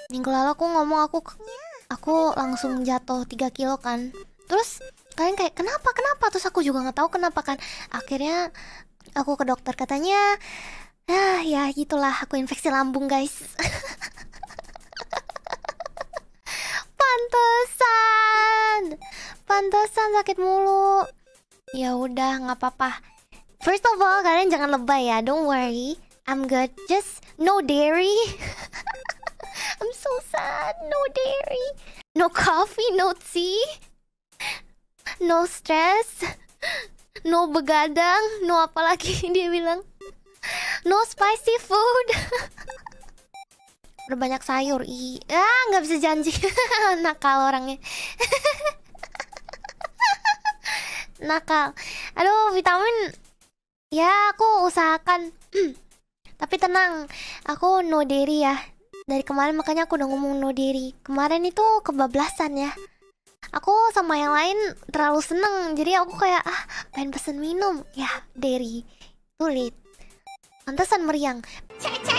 Minggu lalu aku ngomong aku langsung jatuh 3 kilo kan. Terus kalian kayak kenapa? Terus aku juga nggak tahu kenapa kan. Akhirnya aku ke dokter, katanya ya gitulah, aku infeksi lambung guys. Pantesan. Pantesan sakit mulu. Ya udah, nggak apa-apa. First of all, kalian jangan lebay ya. Don't worry, I'm good. Just no dairy. I'm so sad. No dairy. No coffee, no tea. No stress. No begadang. No apa lagi dia bilang. No spicy food. Udah banyak sayur. Nggak bisa janji. Nakal orangnya. Nakal. Aduh, vitamin. Ya, aku usahakan. Tapi tenang, aku no dairy ya. Dari kemarin makanya aku udah ngomong no dairy. Kemarin itu kebablasan ya. Aku sama yang lain terlalu seneng. Jadi aku kayak, pengen pesen minum. Ya, dairy. Sulit. Pantesan meriang. Cek.